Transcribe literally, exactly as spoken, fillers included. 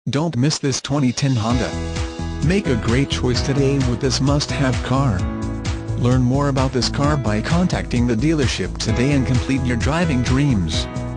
Don't miss this twenty ten Honda. Make a great choice today with this must-have car. Learn more about this car by contacting the dealership today and complete your driving dreams.